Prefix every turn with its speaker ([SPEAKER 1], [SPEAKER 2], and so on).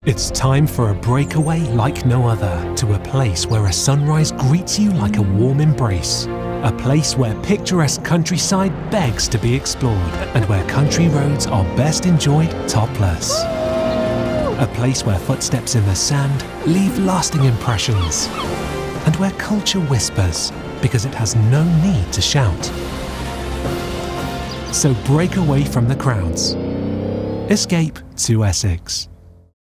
[SPEAKER 1] It's time for a breakaway like no other to a place where a sunrise greets you like a warm embrace. A place where picturesque countryside begs to be explored and where country roads are best enjoyed topless. A place where footsteps in the sand leave lasting impressions and where culture whispers because it has no need to shout. So break away from the crowds. Escape to Essex.